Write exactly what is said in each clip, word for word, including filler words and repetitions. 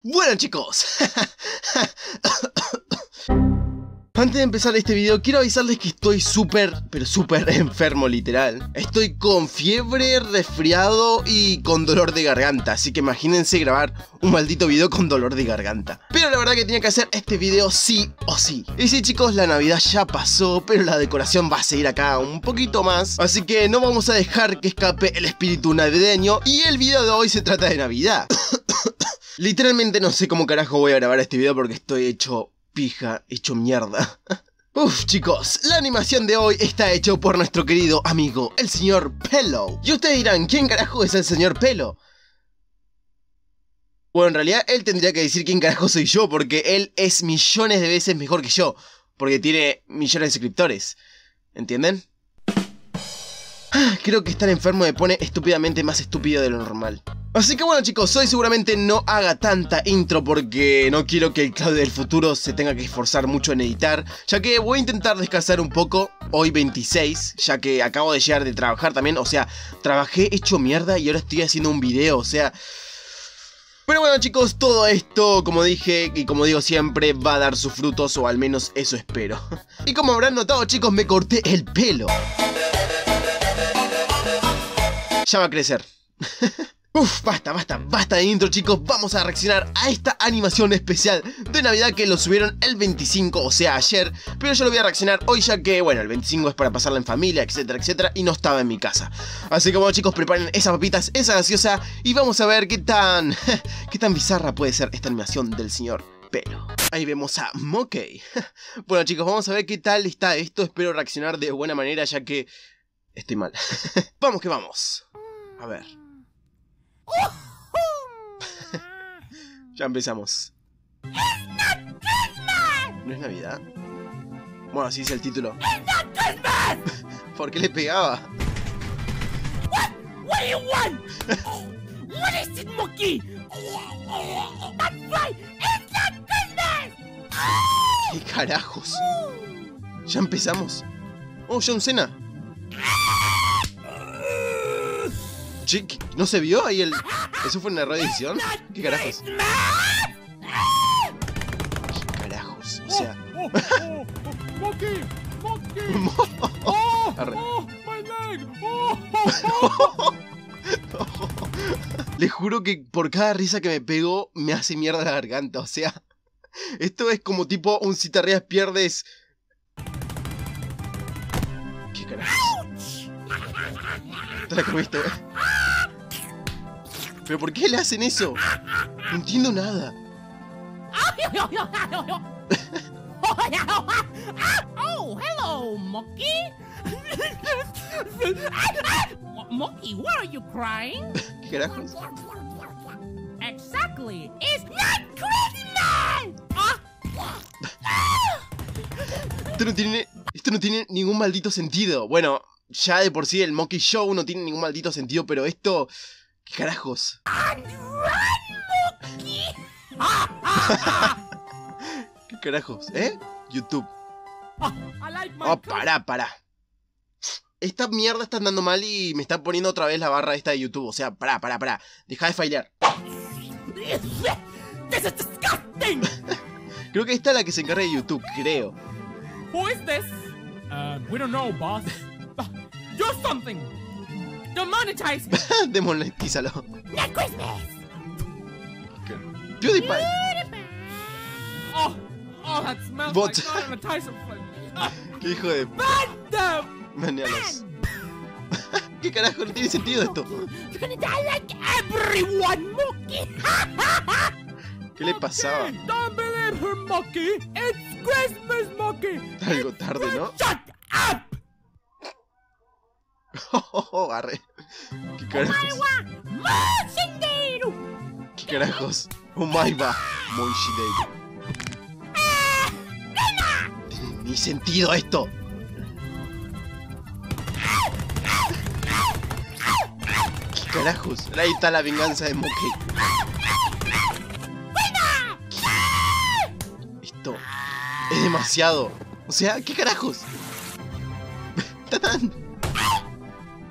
Bueno chicos, antes de empezar este video quiero avisarles que estoy súper, pero súper enfermo literal. Estoy con fiebre, resfriado y con dolor de garganta, así que imagínense grabar un maldito video con dolor de garganta. Pero la verdad que tenía que hacer este video sí o sí. Y sí chicos, la Navidad ya pasó, pero la decoración va a seguir acá un poquito más, así que no vamos a dejar que escape el espíritu navideño. Y el video de hoy se trata de Navidad. Literalmente no sé cómo carajo voy a grabar este video porque estoy hecho pija, hecho mierda. Uf chicos, la animación de hoy está hecho por nuestro querido amigo, el señor Pelo. Y ustedes dirán, ¿quién carajo es el señor Pelo? Bueno, en realidad él tendría que decir quién carajo soy yo, porque él es millones de veces mejor que yo, porque tiene millones de suscriptores. ¿Entienden? Creo que estar enfermo me pone estúpidamente más estúpido de lo normal. Así que bueno chicos, hoy seguramente no haga tanta intro porque no quiero que el Claudio del futuro se tenga que esforzar mucho en editar, ya que voy a intentar descansar un poco, hoy veintiséis, ya que acabo de llegar de trabajar también, o sea, trabajé hecho mierda y ahora estoy haciendo un video, o sea... Pero bueno chicos, todo esto, como dije y como digo siempre, va a dar sus frutos, o al menos eso espero. Y como habrán notado chicos, me corté el pelo. Ya va a crecer. Uf, basta, basta, basta de intro chicos, vamos a reaccionar a esta animación especial de Navidad que lo subieron el veinticinco, o sea ayer, pero yo lo voy a reaccionar hoy ya que, bueno, el veinticinco es para pasarla en familia, etcétera, etcétera, y no estaba en mi casa. Así que bueno chicos, preparen esas papitas, esa gaseosa, y vamos a ver qué tan, qué tan bizarra puede ser esta animación del señor Pelo. Ahí vemos a Monkey. Bueno chicos, vamos a ver qué tal está esto, espero reaccionar de buena manera ya que estoy mal. Vamos que vamos. A ver. Ya empezamos. ¿No es Navidad? Bueno, así es el título. ¿Por qué le pegaba? What? What do you want? What is it, Monkey? That's right. It's not Christmas. ¿Qué carajos? Ya empezamos. Oh, John Cena. Che, ¿no se vio ahí el...? ¿Eso fue una reedición? ¿Qué carajos? ¿Qué carajos? O sea... Monkey, Monkey. Arre. Oh, my leg. Oh, Les juro que por cada risa que me pego me hace mierda la garganta, o sea... Esto es como tipo un si te rías pierdes... ¿Qué carajos? Te la comiste, ¿eh? ¿Pero por qué le hacen eso? No entiendo nada. Oh, hello, Monkey. Monkey, why are you crying? ¿Qué carajos? Exactly. It's not Christmas. Esto no tiene... Esto no tiene ningún maldito sentido. Bueno, ya de por sí el Monkey Show no tiene ningún maldito sentido, pero esto... ¿Qué carajos? ¿Qué carajos? ¿Eh? YouTube. Oh, pará, pará. Esta mierda está andando mal y me está poniendo otra vez la barra esta de YouTube. O sea, pará, pará, pará. Deja de fallar. This is disgusting. Creo que esta es la que se encarga de YouTube, creo. Who is this? Uh, we don't know, boss. Do something. Demonetize. Demonetízalo. Not Christmas. PewDiePie. Oh, oh, that smells Bot. like not an Tyson flame. Oh, Qué hijo de... ban them. Manealos. ¿Qué carajo? No tiene sentido esto. You're gonna die like everyone, Monkey. ¿Qué le pasaba? Don't believe her, Monkey. It's Christmas, Monkey. Algo tarde, ¿no? Shut up. Oh, oh, oh, arre. ¿Qué carajos? ¿Qué carajos? Oh my va. Moishideiro. No tiene ni sentido esto. ¿Qué carajos? Ahí está la venganza de Monkey. Esto es demasiado. O sea, ¿qué carajos? ¡Tatán!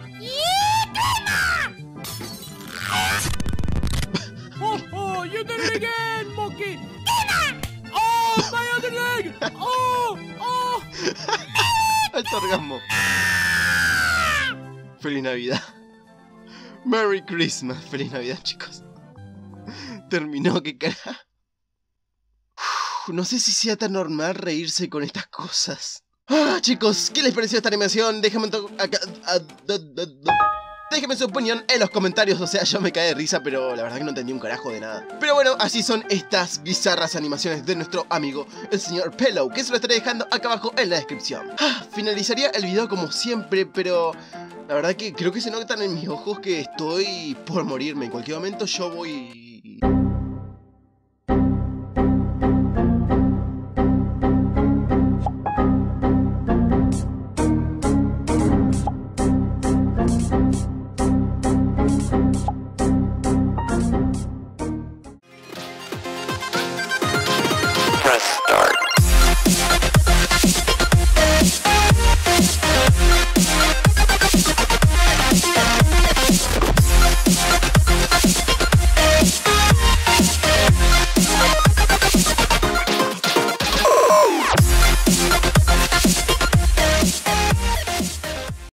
Oh, oh, you did it again, monkey. Oh, my other leg. Oh, oh. Alto orgasmo. Feliz Navidad. Merry Christmas. Feliz Navidad, chicos. Terminó, qué cara. No sé si sea tan normal reírse con estas cosas. Ah, chicos, ¿qué les pareció esta animación? Déjenme acá. Déjenme su opinión en los comentarios, o sea, yo me caí de risa, pero la verdad que no entendí un carajo de nada. Pero bueno, así son estas bizarras animaciones de nuestro amigo, el señor Pellow, que se lo estaré dejando acá abajo en la descripción. Ah, finalizaría el video como siempre, pero la verdad que creo que se notan en mis ojos que estoy por morirme. En cualquier momento yo voy